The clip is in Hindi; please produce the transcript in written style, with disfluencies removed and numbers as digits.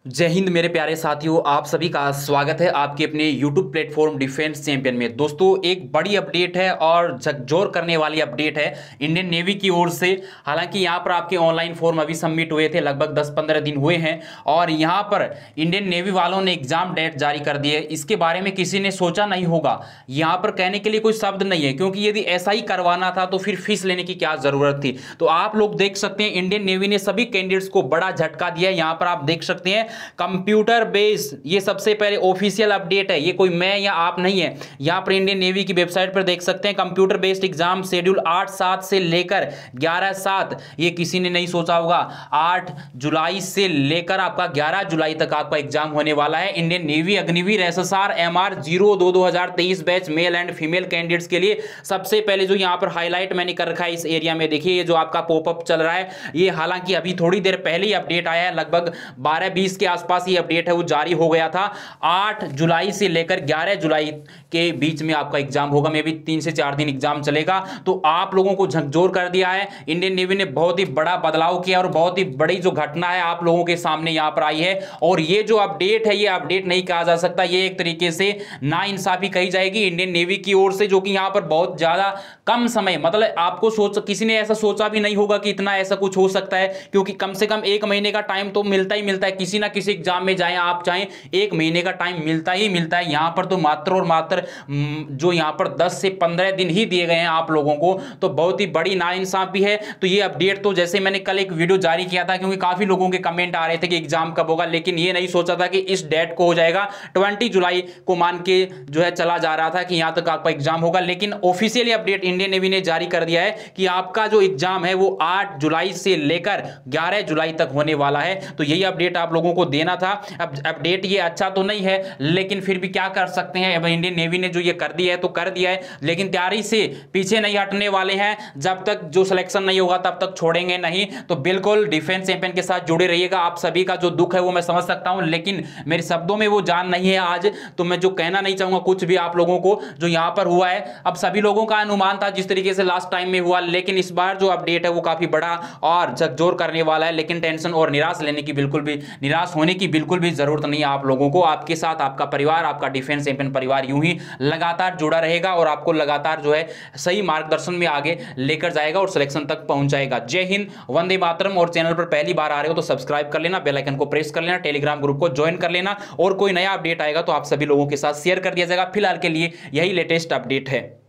जय हिंद मेरे प्यारे साथियों, आप सभी का स्वागत है आपके अपने YouTube प्लेटफॉर्म डिफेंस चैंपियन में। दोस्तों, एक बड़ी अपडेट है और झकझोर करने वाली अपडेट है इंडियन नेवी की ओर से। हालांकि यहां पर आपके ऑनलाइन फॉर्म अभी सबमिट हुए थे, लगभग 10-15 दिन हुए हैं और यहां पर इंडियन नेवी वालों ने एग्जाम डेट जारी कर दी है। इसके बारे में किसी ने सोचा नहीं होगा। यहां पर कहने के लिए कोई शब्द नहीं है, क्योंकि यदि ऐसा ही करवाना था तो फिर फीस लेने की क्या जरूरत थी। तो आप लोग देख सकते हैं, इंडियन नेवी ने सभी कैंडिडेट्स को बड़ा झटका दिया है। यहां पर आप देख सकते हैं कंप्यूटर बेस्ड, ये सबसे पहले ऑफिशियल अपडेट है, ये कोई मैं या आप नहीं है। यहां पर इंडियन नेवी की वेबसाइट पर देख सकते हैं कंप्यूटर बेस्ड एग्जाम शेड्यूल 8/7 से लेकर 11/7। ये किसी ने नहीं सोचा होगा। 8 जुलाई से लेकर आपका 11 जुलाई तक आपका एग्जाम होने वाला है। Indian Navy Agniveer SSR MR 02 2023 batch male and female candidates के लिए सबसे पहले जो यहां पर हाईलाइट मैंने कर रखा है इस एरिया में, देखिए ये जो आपका पॉपअप चल रहा है, ये हालांकि अभी थोड़ी देर पहले ही अपडेट आया है, लगभग 12-20 के आसपास ये अपडेट है वो जारी हो गया था। 8 जुलाई से लेकर 11 जुलाई के बीच में आपका एग्जाम होगा। मे भी 3 से 4 दिन एग्जाम चलेगा। तो आप लोगों को झकझोर कर दिया है। इंडियन नेवी ने बहुत ही बड़ा बदलाव किया और बहुत ही बड़ी जो घटना है आप लोगों के सामने यहां पर आई है। और ये जो अपडेट है, ये अपडेट नहीं कहा जा सकता, ये एक तरीके से नाइंसाफी कही जाएगी इंडियन नेवी की ओर से, जो कि यहां पर बहुत ज्यादा कम समय, मतलब आपको किसी ने ऐसा सोचा भी नहीं होगा कि इतना ऐसा कुछ हो सकता है, क्योंकि कम से कम 1 महीने का टाइम तो मिलता ही मिलता है। किसी ना किसी एग्जाम में जाएं आप चाहें, 1 महीने का टाइम मिलता ही मिलता है। यहां पर तो मात्र और मात्र जो यहां पर 10 से 15 दिन ही दिए गए हैं आप लोगों को, तो बहुत ही बड़ी नाइंसाफी है। तो ये अपडेट तो जैसे मैंने कल एक वीडियो जारी किया था, क्योंकि काफी लोगों के कमेंट आ रहे थे कि एग्जाम कब होगा, लेकिन ये नहीं सोचा था कि इस डेट को हो जाएगा। 20 जुलाई को मान के जो है चला जा रहा था कि यहां तक आपका एग्जाम होगा, लेकिन ऑफिशियली अपडेट इंडियन नेवी ने जारी कर दिया है कि आपका जो एग्जाम है वो 8 जुलाई से लेकर 11 जुलाई तक होने वाला है। तो यही अपडेट आप लोगों को देना था। अब अपडेट ये अच्छा तो नहीं है, लेकिन फिर भी क्या कर सकते हैं। अब इंडियन नेवी ने जो ये कर दिया है तो कर दिया है, लेकिन तैयारी से पीछे नहीं हटने वाले हैं। जब तक जो सिलेक्शन नहीं होगा तब तक छोड़ेंगे नहीं। तो बिल्कुल डिफेंस चैंपियन के साथ जुड़े रहिएगा। आप सभी का जो दुख है वो मैं समझ सकता हूं, लेकिन मेरे शब्दों में वो जान नहीं है आज। तो मैं जो कहना नहीं चाहूंगा कुछ भी आप लोगों को, जो यहां पर हुआ है, अब सभी लोगों का अनुमान था जिस तरीके से लास्ट टाइम में हुआ, लेकिन इस बार जो अपडेट है वो काफी बड़ा और झकझोर करने वाला है। लेकिन टेंशन और निराश होने की बिल्कुल भी जरूरत नहीं है आप लोगों को। आपके साथ आपका परिवार, आपका डिफेंस चैंपियन परिवार यूं ही लगातार जुड़ा रहेगा और आपको लगातार जो है सही मार्गदर्शन में आगे लेकर जाएगा और सिलेक्शन तक पहुंचाएगा। जय हिंद, वंदे मातरम। और चैनल पर पहली बार आ रहे हो तो सब्सक्राइब कर लेना, बेल आइकन को प्रेस कर लेना, टेलीग्राम ग्रुप को ज्वाइन कर लेना, और कोई नया अपडेट आएगा तो आप सभी लोगों के साथ शेयर कर दिया जाएगा। फिलहाल के लिए यही लेटेस्ट अपडेट है।